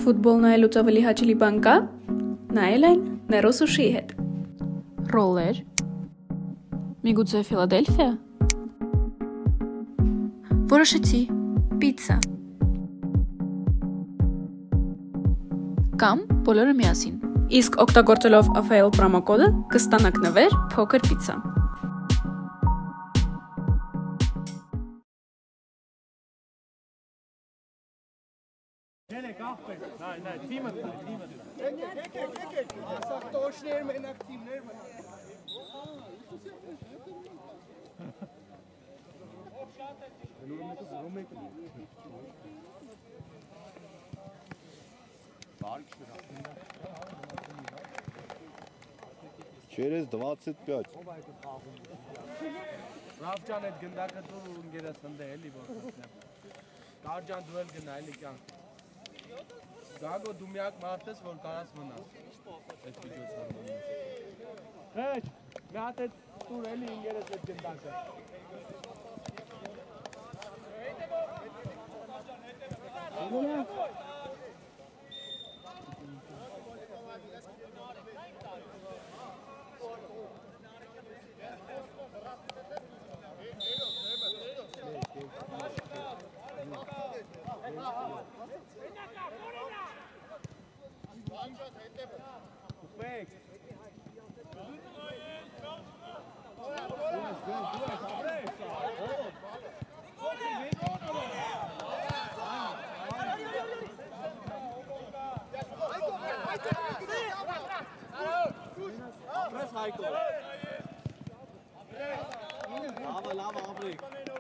Ֆուտբոլ նայելուց ավելի հաճելի բան կա։ Նայել այն Nero Sushi-ի հետ։ Ռոլեր։ Միգուցե Ֆիլադելֆիա։ Որոշեցի։ Պիցցա։ Կամ բոլորը միասին։ Իսկ օգտագործելով AFL պրոմոկոդը կստանաք նվեր փոքր պիցցա։ Через 25. Ravcan et gündəqə dur ungərəsində eli baxırsan. Qarcan duel günə eli kan. Gago dumyak martes vor karas mınaz. Et video sarmanı. Heç, məət et dur eli ungərəsə gündəqə. Lava, afbreek.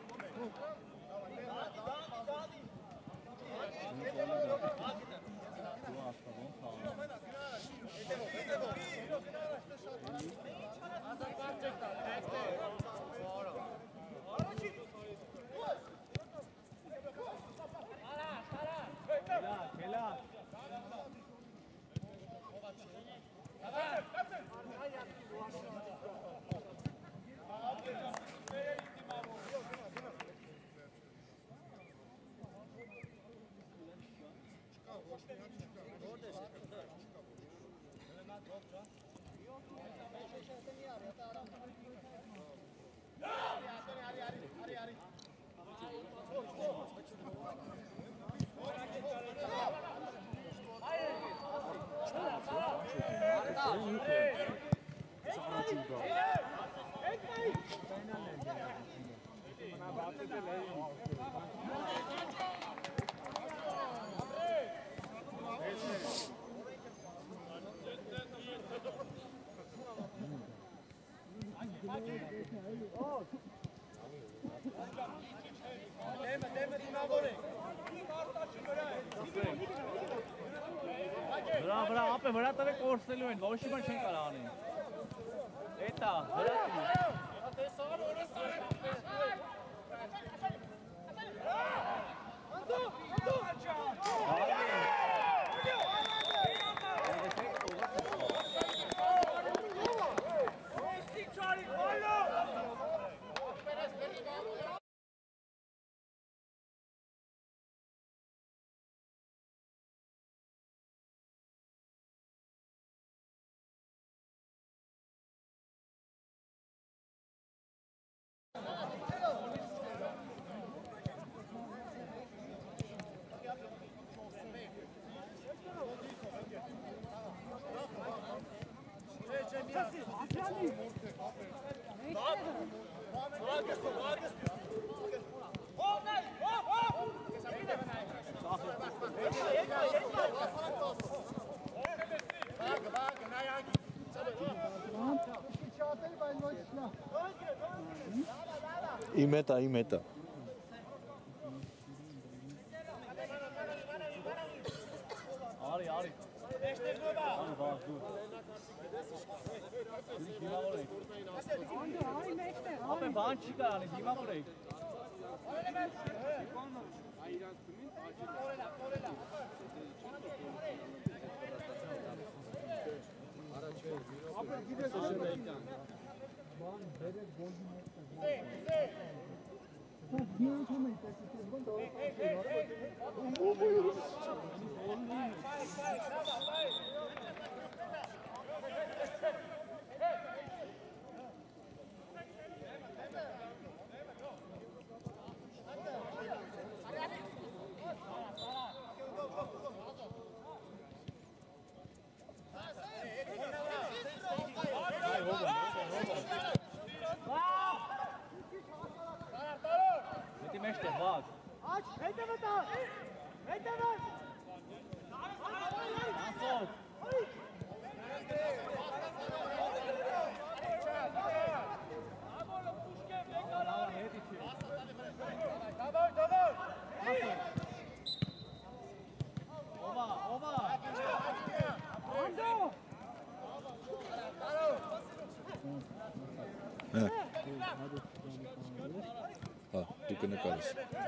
Բրա ապե վրա տվե կորսելու են, ոչ մի բան չեն կարող անել։ Էտա, վրա Imeta. Ari. Ապե բան չի կարանի, դիմա որեք։ Ապե գիտես բան բերեք գոլի Ti mește bag. Tu că ne cares.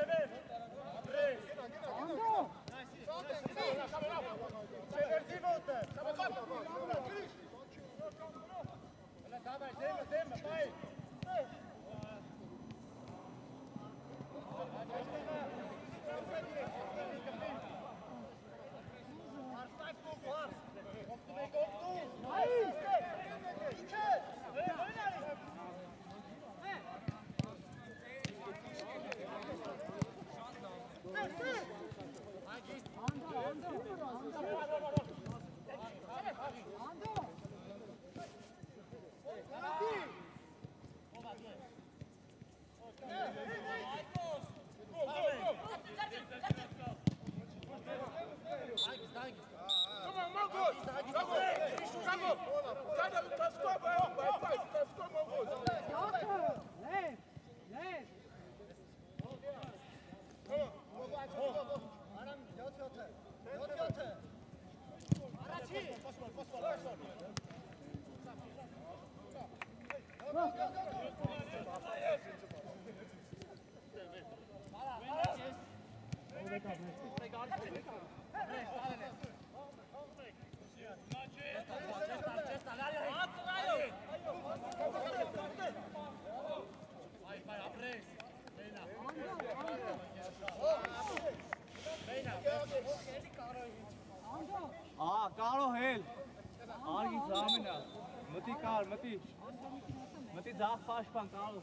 Karo hel. Argi zamina. Mati kar, mati. Mati zag fast pan Karo.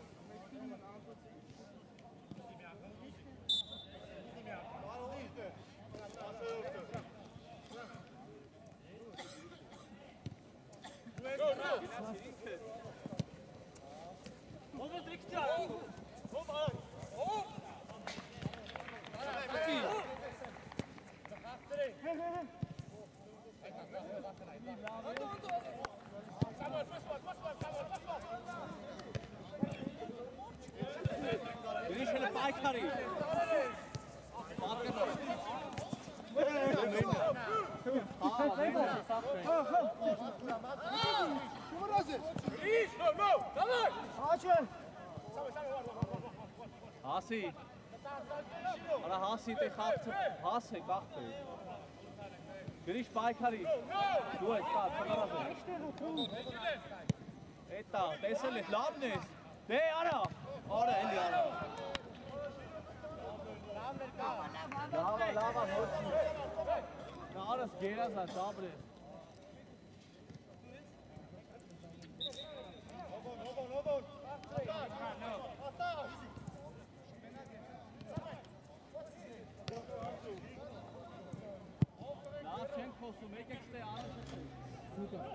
Finish hele Paikari. Hasi. Ara Hasi te gaat Hasi wachten. Finish Paikari. Du es gaat kamera. Eta, desele labnes. De ara. Ara endi ara. Lava, no, das geht das als Sabre. Nachenko, so make it stay on. Super.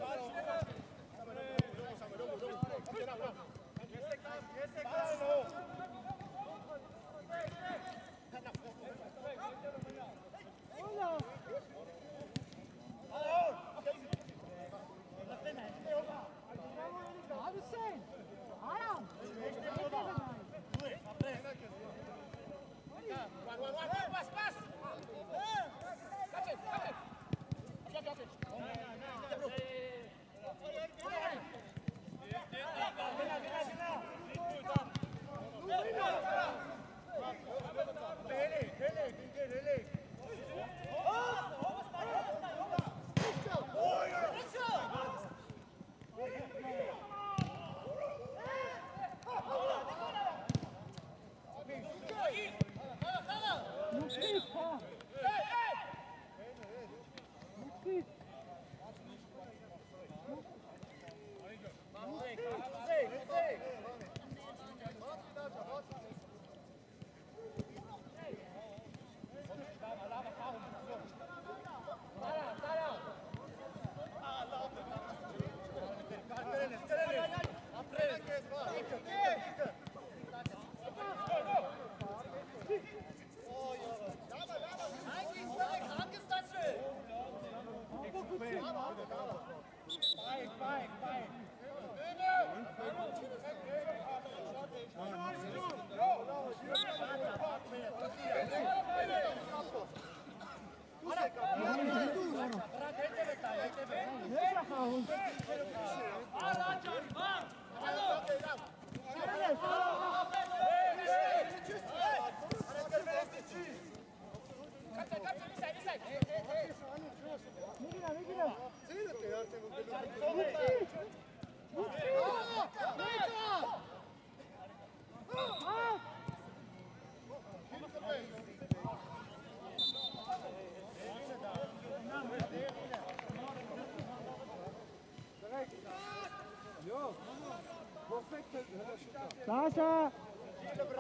Passe.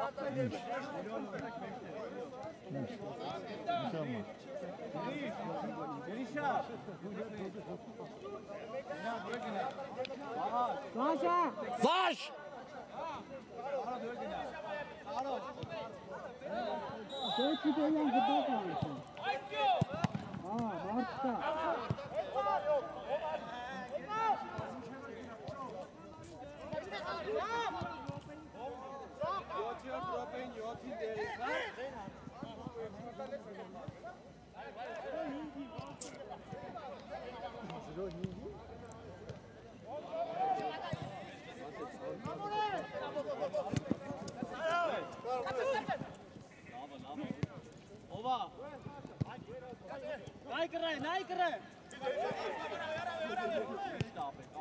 Vaş! Ova! नहीं कर रहे Stop it.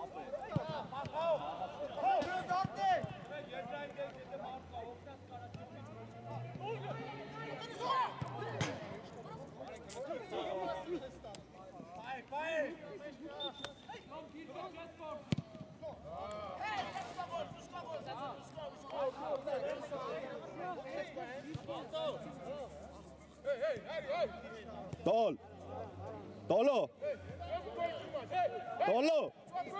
Tol! Tolo! Tolo!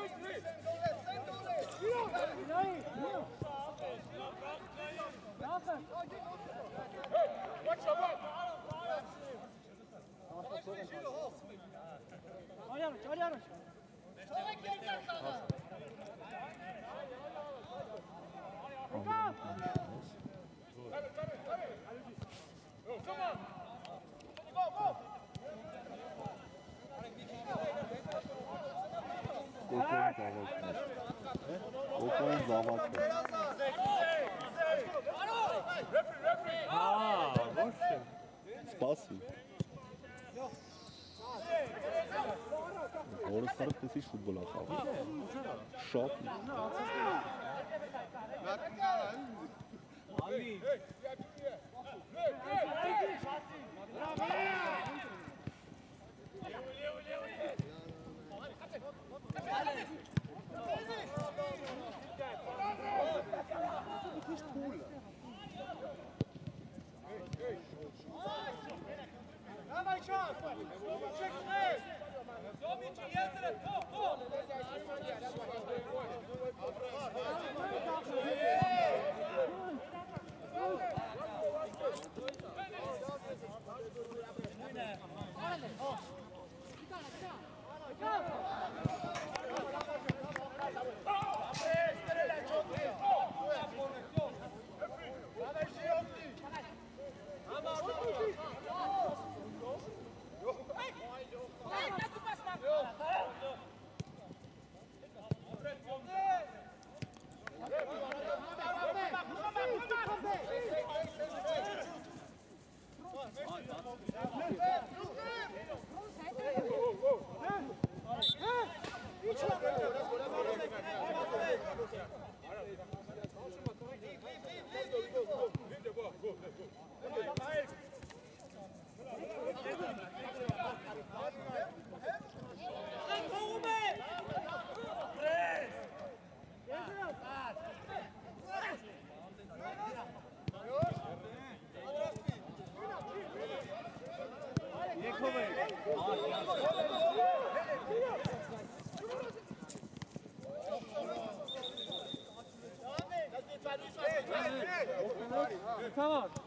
Spasi. Orası sarıp da hiç futbol atar. Şok. Ali. Dawaj czas! Zobaczcie, jest to! Tamam.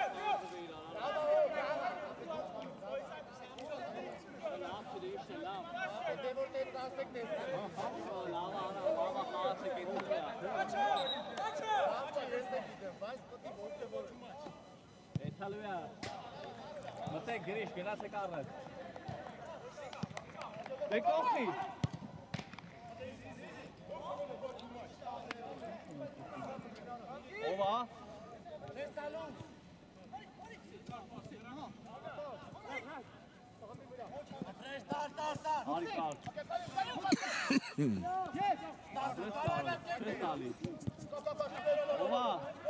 After the Islam. Մտե գրիշ, գնացեք առաջ։ Դե կողքի։ Ովա։ Արի կար։ Ովա։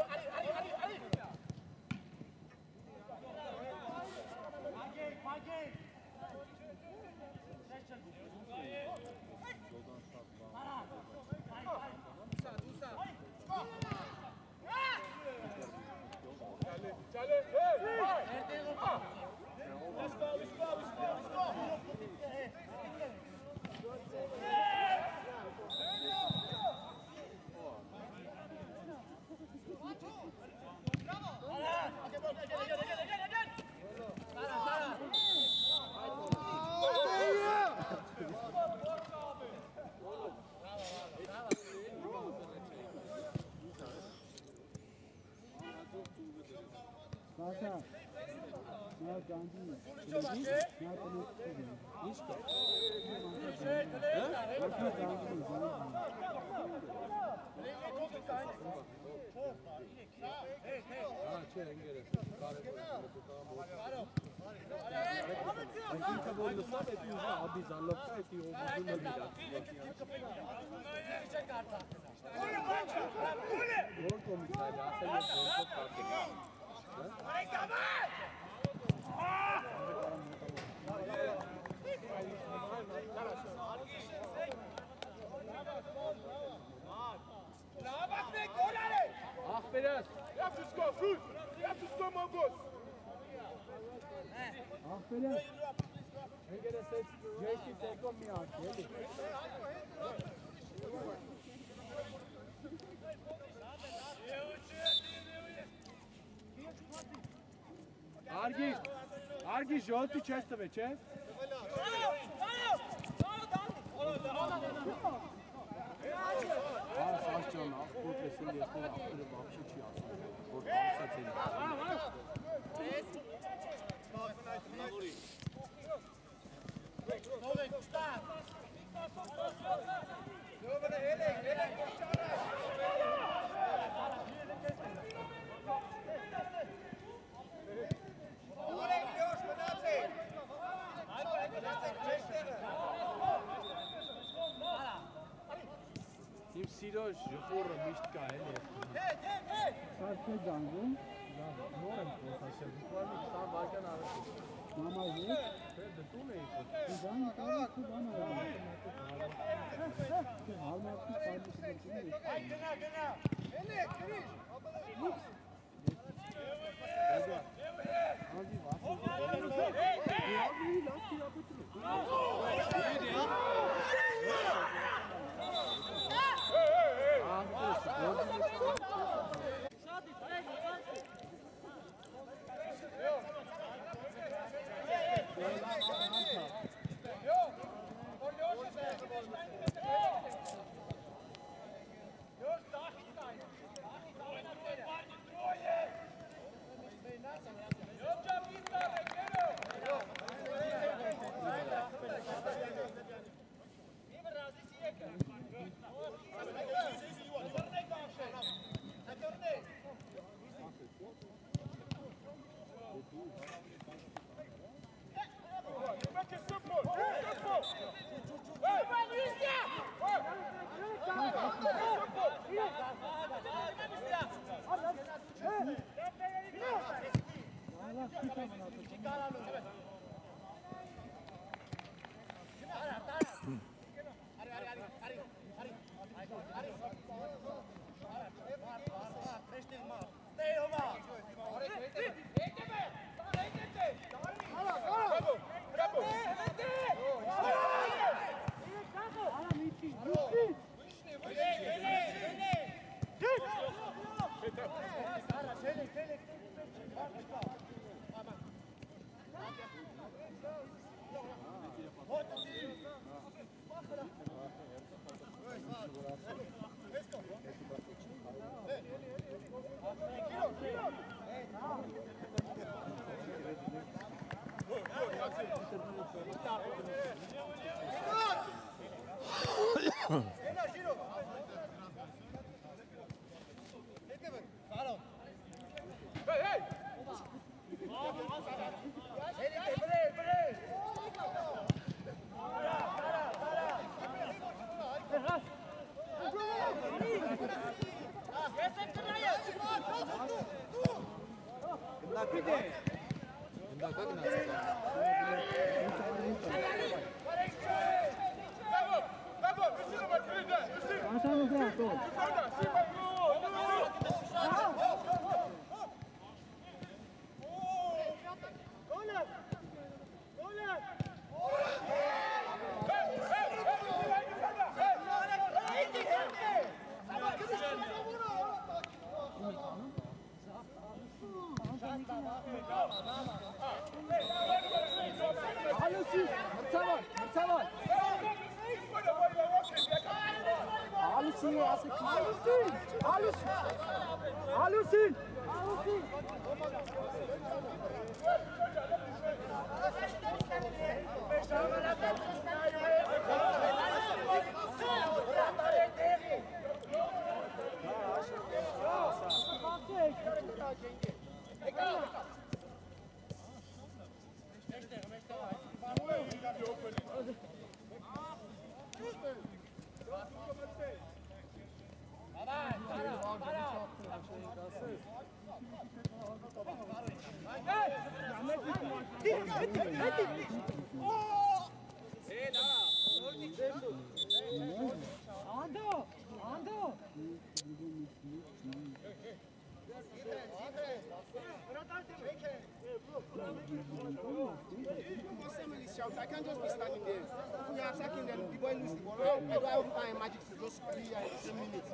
Argi ժողովրդի չես տվե, չէ՞։ Սաշճան, աղբոտ ես էլ ես նոր աղբերը բապշի չի ասում, որ բամսած են։ Իմ սիրո ժխորը միշտ կա էլ ես։ Սարքե գանգում։ Նոր եմ խոսաշել, բուկվալի 20 վարկյան առաջ։ Մամա ես։ Դտում էի։ Իզան կարի քու բան արել։ Հարմարքի կարի սրտում է։ Այ գնա։ Էլի, գրիշ։ Անդի վասը։ I can't just be standing there. If we are attacking them, the boy lose the ball. I have time magic to just be here in 10 minutes.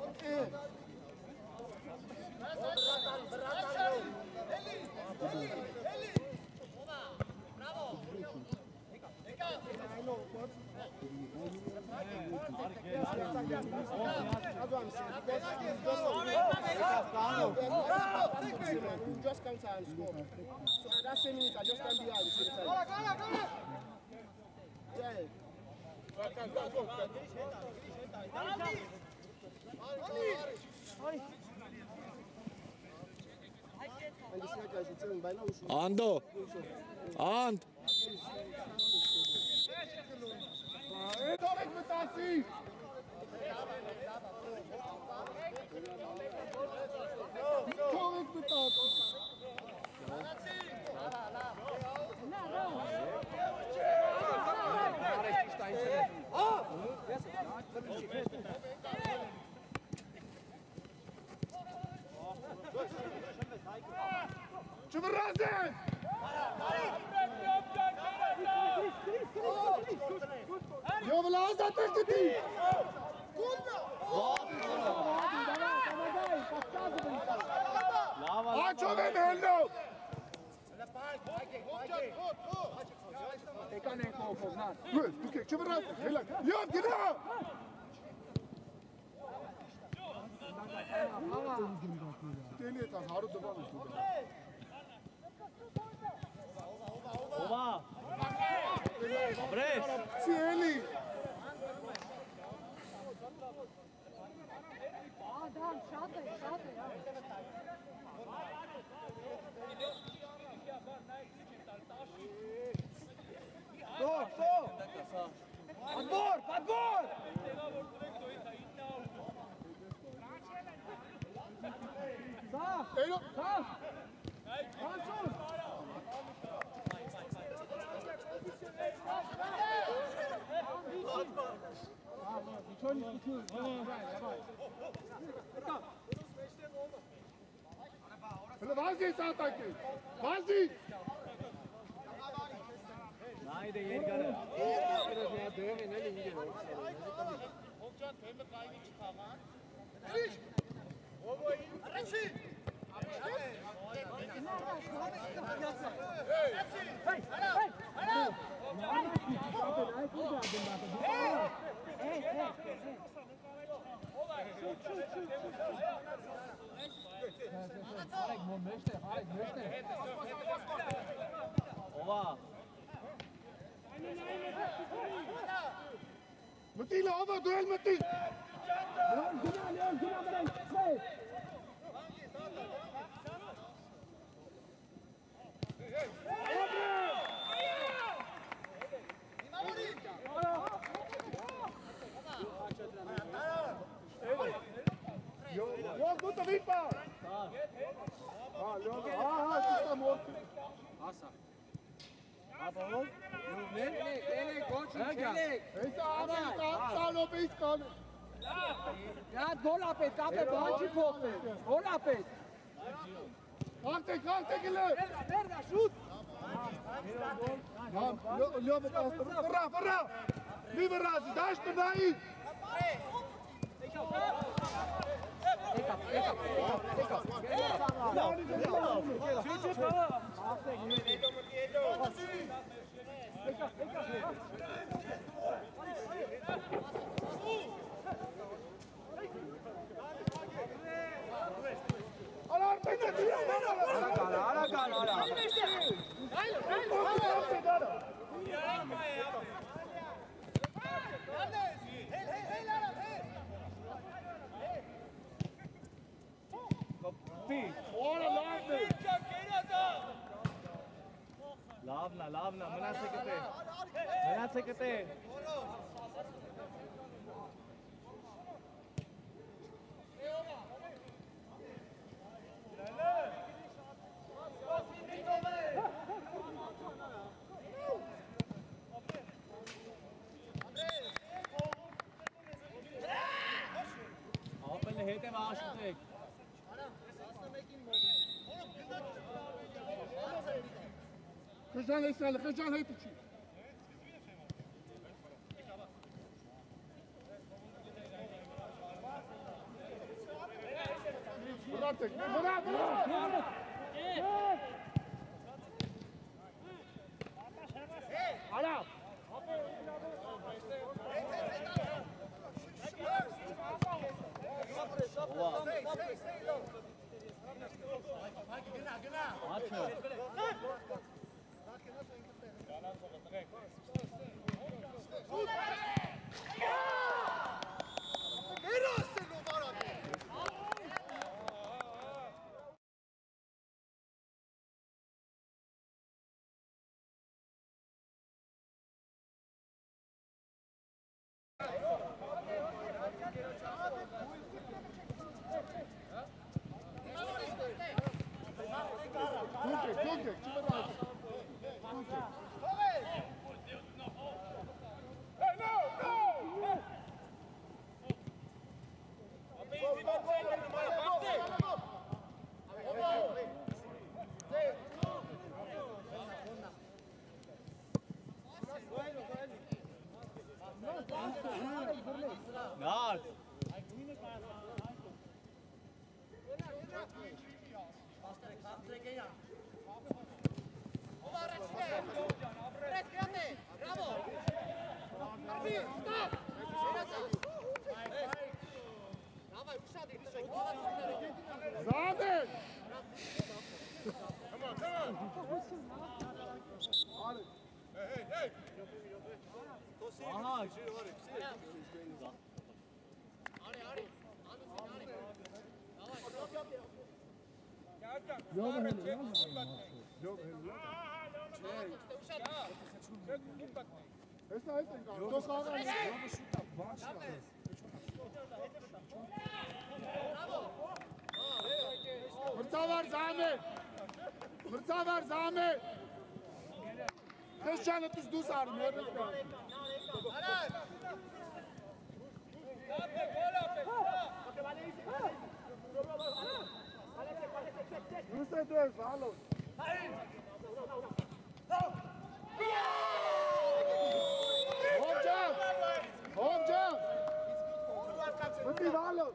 I know, but that's what I'm saying. We just counter and score. So at that same minute, I just can't be here at the same time. Yeah. And the sniper is returning by now. Ando! And! Correct mit Tassi! Correct mit Tassi! Çuburazın! Yavla zaten gitti. Aço ve Mehlo. Dur, çuburaz. Yok, gidiyor. Deniyor ta, haru devam ediyor. Oba! Bres! Cieli! Go! Подбор! Подбор! Ey, sağ! Mansur! Vazi saataki. Vazi. Nein, der geht gar nicht. Oba! متي لعبة دويل متي Yok bu da bir pas. Ha, yok. Ha, sistem o. Asa. Abol. Ne? Koç. Ese abi salo bir kal. Ja, gol apet, apet, hoće pope. Gol apet. Kalk gel. Merda, šut. Tamam. Ljob pas. Farra. Mi verrazi, daš me nai. Ala Lavna, menacekete. Opelle hete vaastek. Kırcan esnali, kırcan hepsi. Bırak. Ala. Tunke, kime razı? Tunke. Hey, no! Naal. Zahmet! Aha. Mırza var Zahmet! Kız canı tuz düz ağrım. Rusya döz, alo. Hocam! Mıti alo.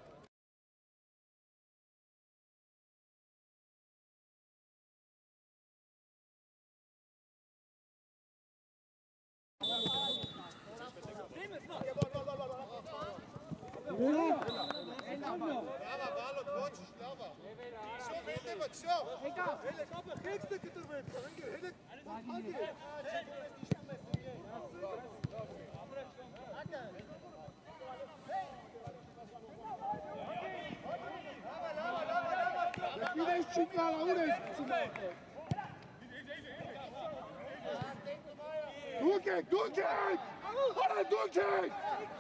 Hele Schicklala, ohne es zu machen. Durchgehen, durchgehen! Oder durchgehen!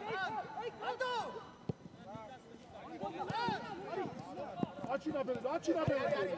Acina bene, acina bene!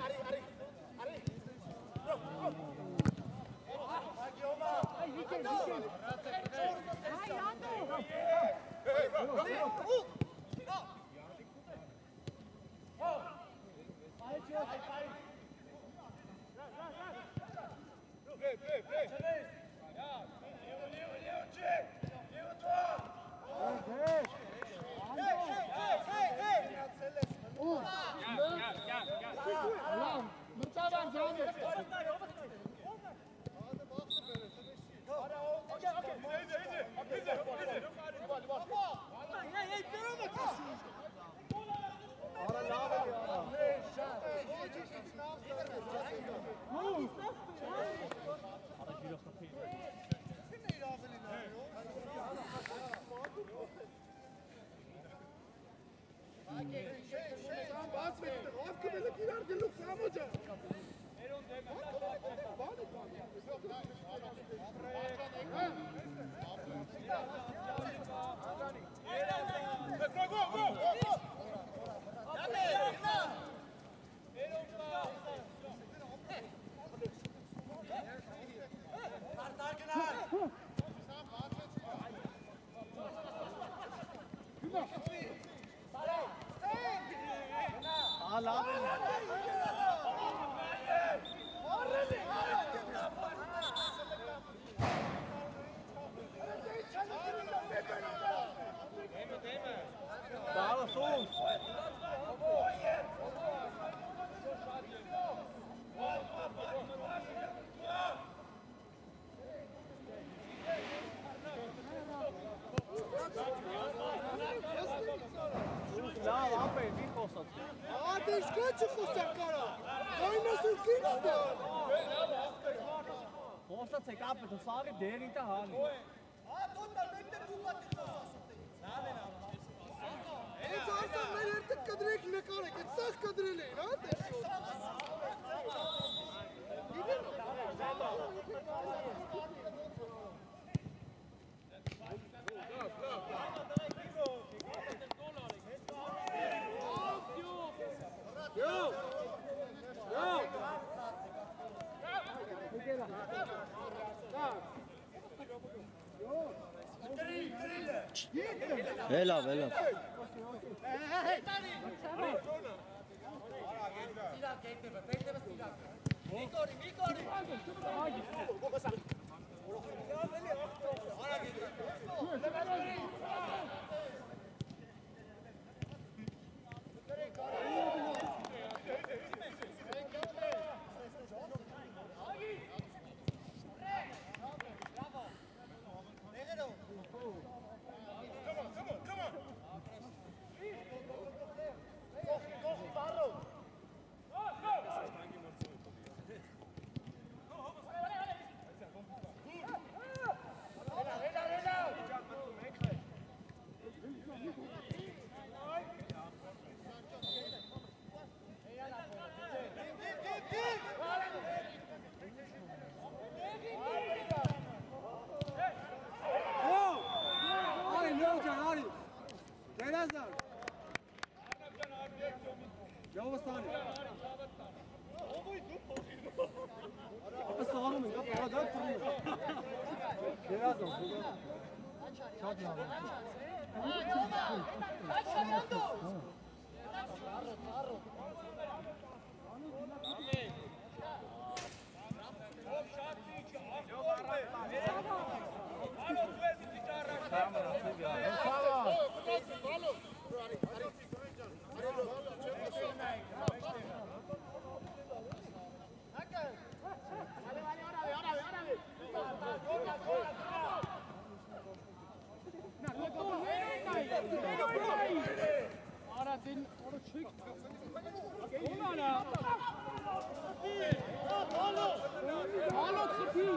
Posta se capa, tu sabe dele então há. Vela, vela.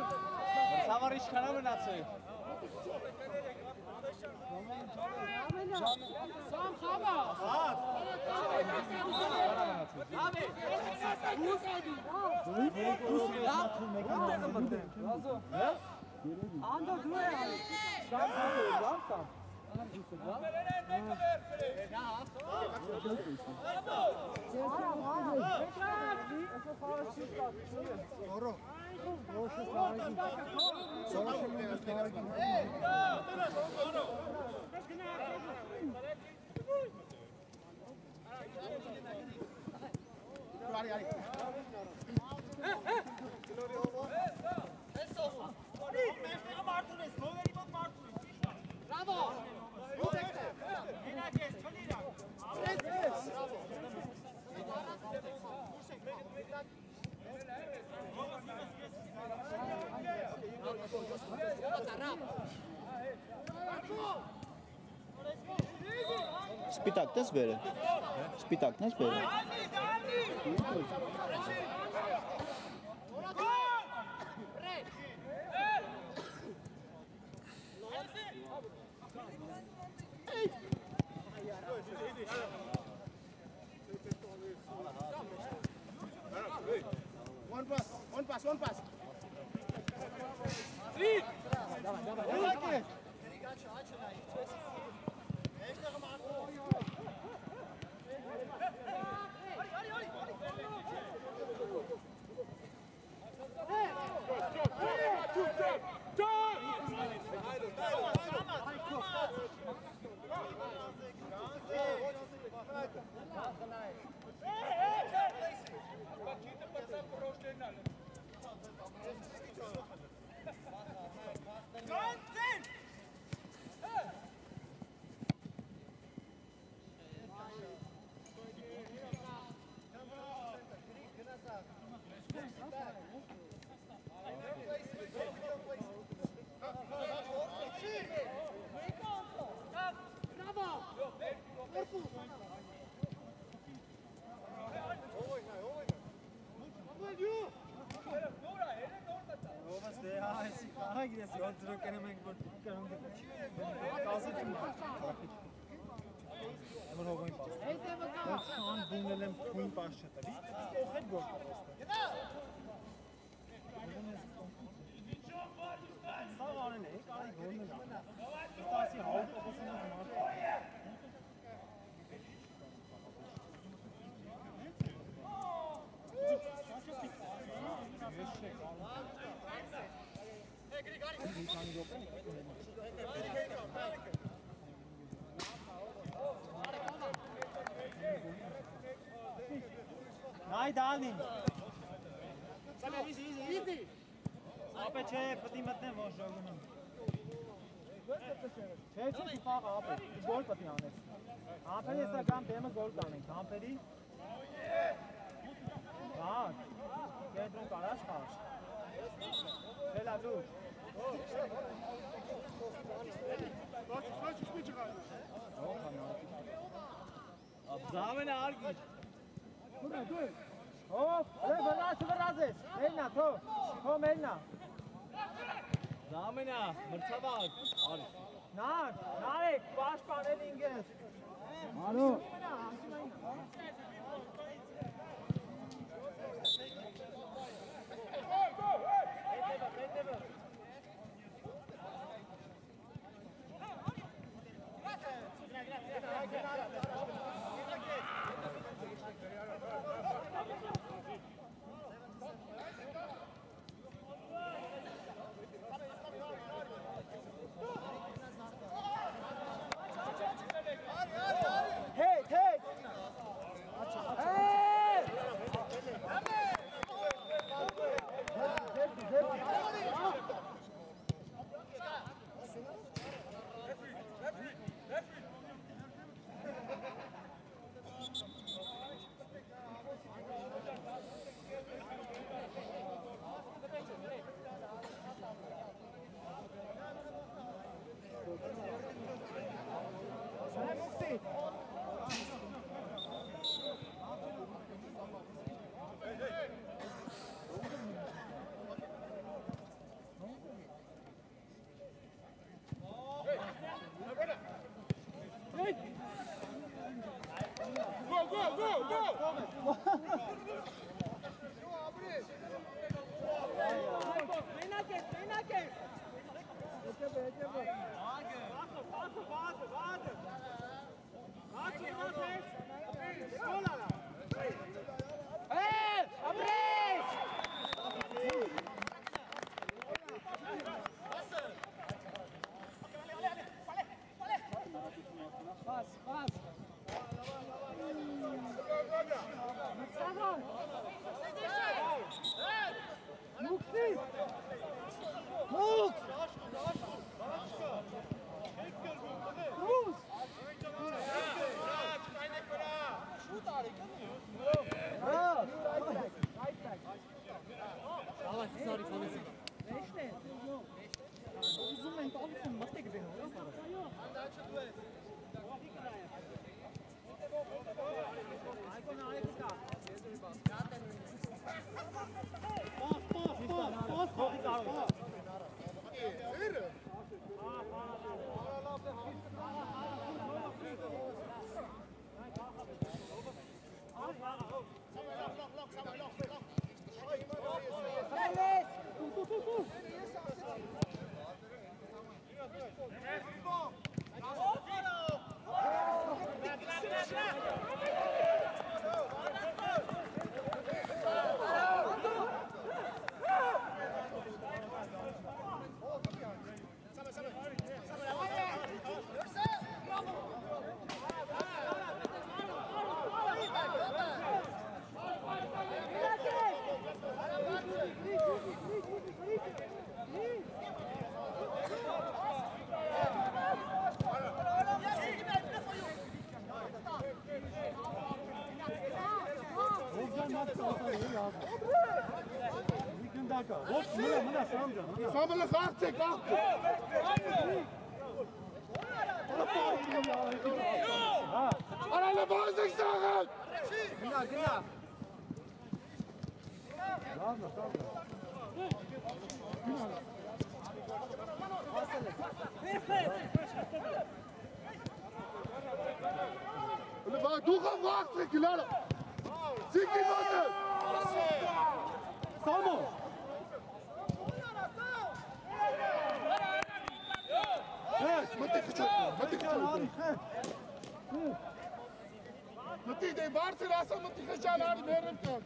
Savarish kanam nace. Սպիտակն ես բերել։ Սպիտակն ես բերել։ One pass. Най Dani. Easy. Ապե չէ, պետք է մտնեմ ոչ ժողովում։ Չէ, փախ ապե, գոլ պետք է անես։ Ամփերի հեսա կամ դեմը գոլ կանենք, ամփերի։ Հա։ Կենտրոն կարաս խաղ։ Έλα դու։ Abzamene argi. Dur. Hop, վրազես, Մելնա, թո Մելնա։ Զամենա, մրցավակ, արի։ Նարեկ, պաշտպանել ինգես։ Ալո։ Sammelen gaat zich achter. Alle boys ik zeggen. Genau. Doe gewoon achter, Kilala. Zie je wat? Samen. Mati, de baarse rasa mati khashan aad meeram kan.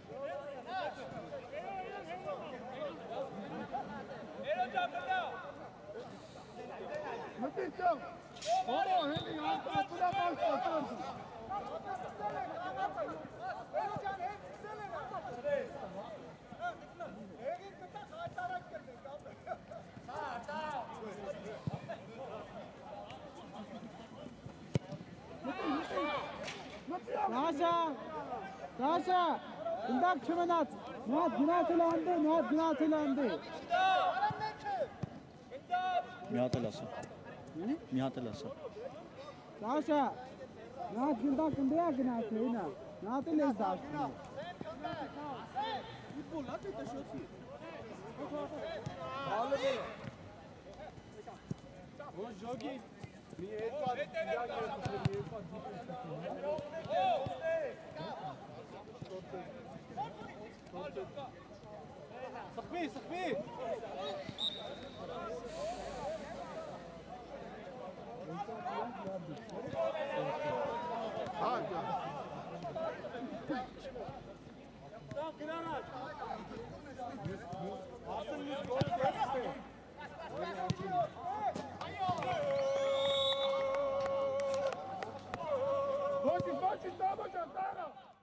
Mati chal. Oh, heli yaar apna baal pahchon. Sasha, indak çömenat. Nihat günahlandı. Mihatalasa. Sasha, Nihat günahlandı. Nihat lezdaş. صخبي Bate, toma, Jantara!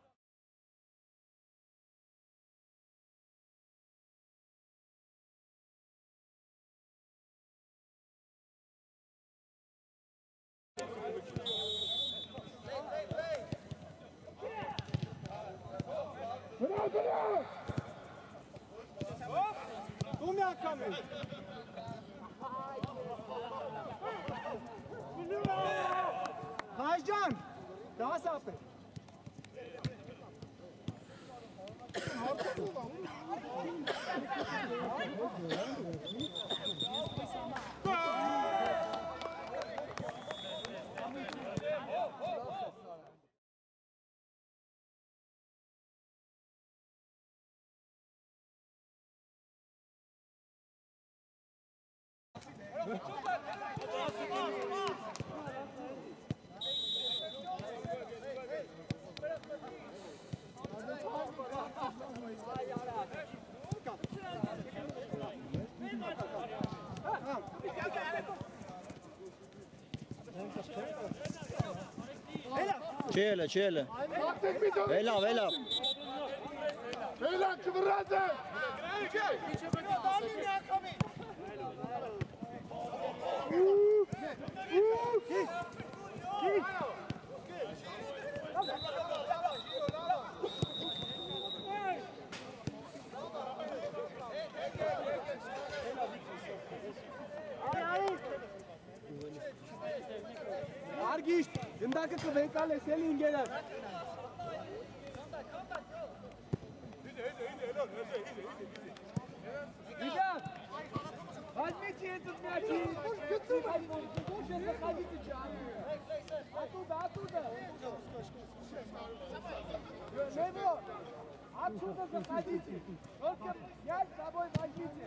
Hajan, daha sapı. Չի ելը։ Taktik bir dön. Έλα. Beyler kıvırladı. Argiști, îmi dacă că vei cale, se lingere. Ребят, возьмите этот мяч и больше заходите. Оттуда. Лево, отсюда заходите. Только мяч с собой возьмите.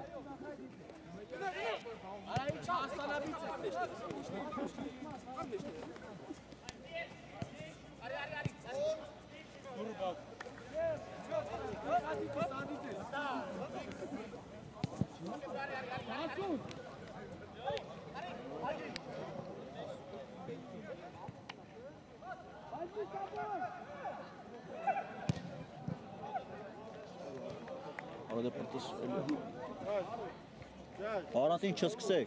Arada pırtız. Arantin çıskısek.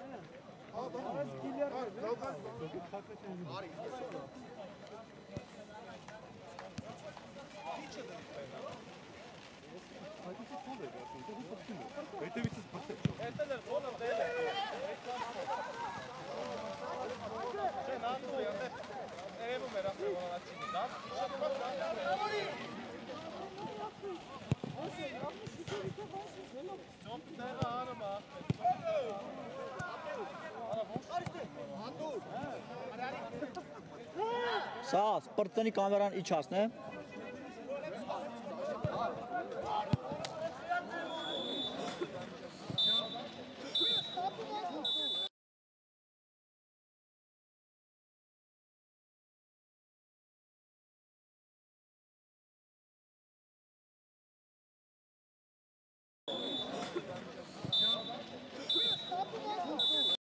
Սա, սպրծնի կամերան իչ հասնե։